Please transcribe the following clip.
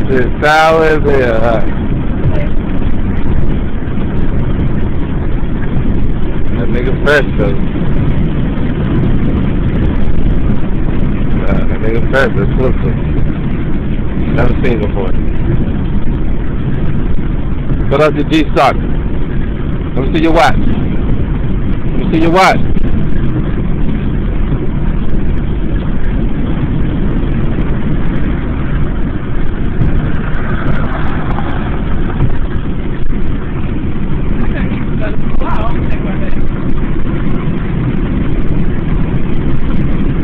Shit sour as hell, huh? That nigga fresh though. That nigga fresh, that's exclusive. Never seen before. Put up your G-Stock. Let me see your watch. Let me see your watch.